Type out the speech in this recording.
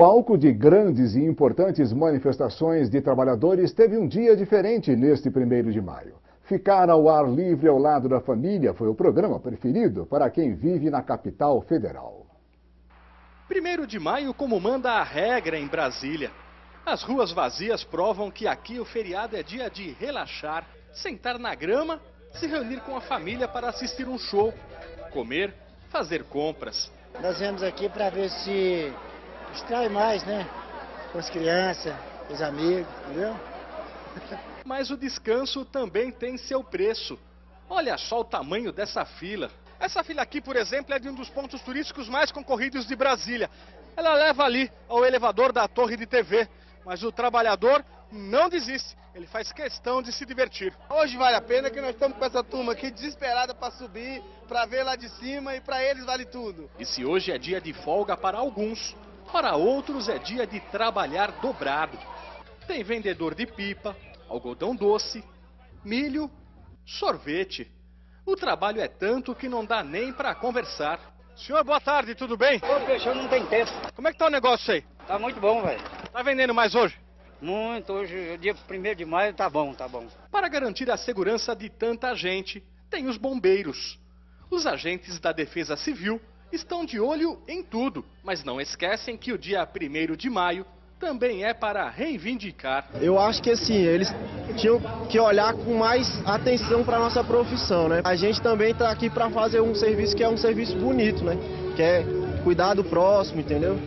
palco de grandes e importantes manifestações de trabalhadores, teve um dia diferente neste 1º de maio. Ficar ao ar livre ao lado da família foi o programa preferido para quem vive na capital federal. 1º de maio como manda a regra em Brasília. As ruas vazias provam que aqui o feriado é dia de relaxar, sentar na grama, se reunir com a família para assistir um show, comer, fazer compras. Nós viemos aqui para ver se distrai mais, né? Com as crianças, com os amigos, entendeu? Mas o descanso também tem seu preço. Olha só o tamanho dessa fila. Essa fila aqui, por exemplo, é de um dos pontos turísticos mais concorridos de Brasília. Ela leva ali ao elevador da torre de TV. Mas o trabalhador não desiste. Ele faz questão de se divertir. Hoje vale a pena que nós estamos com essa turma aqui desesperada para subir, para ver lá de cima, e para eles vale tudo. E se hoje é dia de folga para alguns, para outros é dia de trabalhar dobrado. Tem vendedor de pipa, algodão doce, milho, sorvete. O trabalho é tanto que não dá nem para conversar. Senhor, boa tarde, tudo bem? Ô, peixão, não tem tempo. Como é que tá o negócio aí? Tá muito bom, velho. Tá vendendo mais hoje? Muito, hoje, dia 1º de maio, tá bom, tá bom. Para garantir a segurança de tanta gente, tem os bombeiros. Os agentes da Defesa Civil estão de olho em tudo, mas não esquecem que o dia 1º de maio também é para reivindicar. Eu acho que assim, eles tinham que olhar com mais atenção para nossa profissão, né? A gente também está aqui para fazer um serviço que é um serviço bonito, né? Que é cuidar do próximo, entendeu?